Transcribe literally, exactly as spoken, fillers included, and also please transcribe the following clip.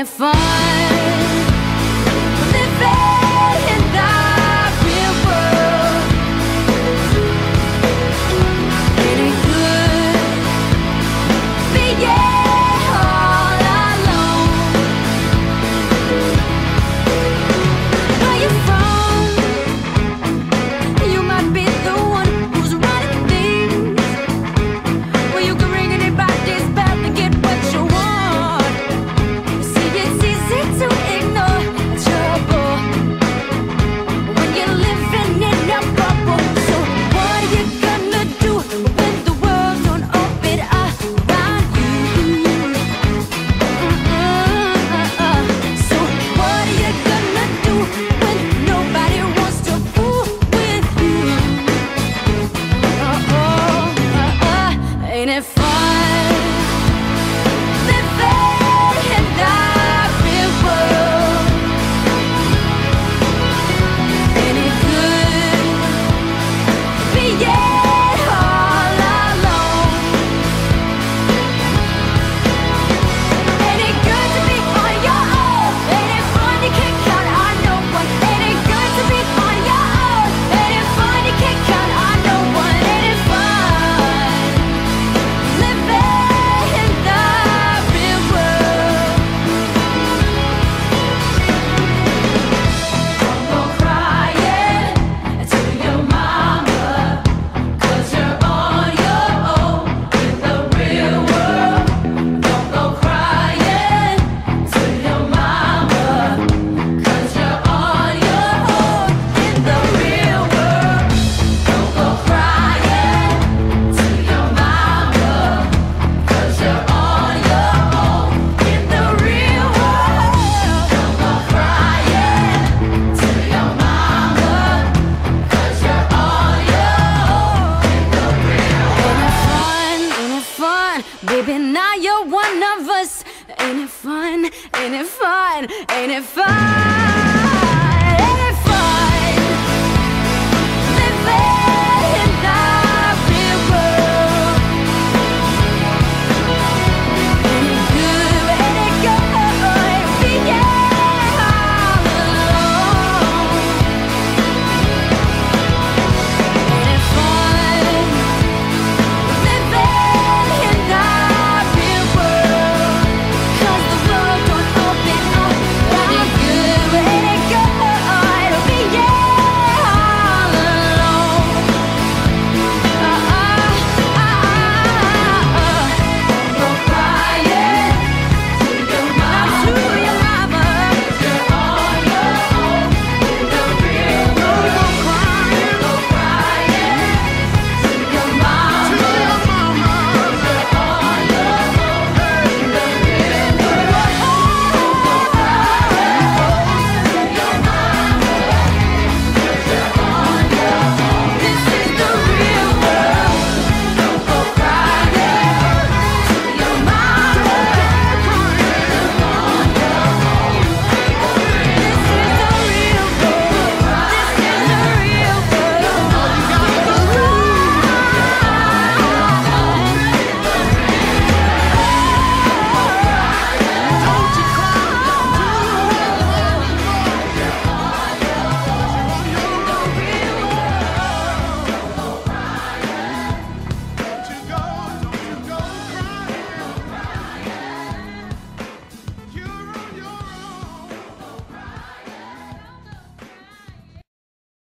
it fun? Living in the real world. Ain't it good being all alone? Where you from? You might be the one who's running things. Well, you can ring anybody's bell and get what you want. See, it's easy to ignore trouble when you're living in a bubble. So what are you gonna do when the world's on orbit around you? Uh-uh-uh-uh. So what are you gonna do when nobody wants to fool with you? Uh-oh, uh-uh. Ain't it fun? Living in the real world. Ain't it good being all alone? Ain't it good to be on your own? Ain't it fun you can't count on no one? Ain't it good to be on your own? Ain't it fun you can't count on no one? Ain't it fun living in the real world? Don't go crying to your mama, 'cause you're on your own in the real world. Don't go crying to your mama, 'cause you're on your own in the real world. Don't go crying to your mama, 'cause you're on your own in the real world. Don't go crying to your mama, 'cause you're on your own in the real world. Ain't it fun? Ain't it fun? Baby, now you're one of us. Ain't it fun? Ain't it fun? Ain't it fun?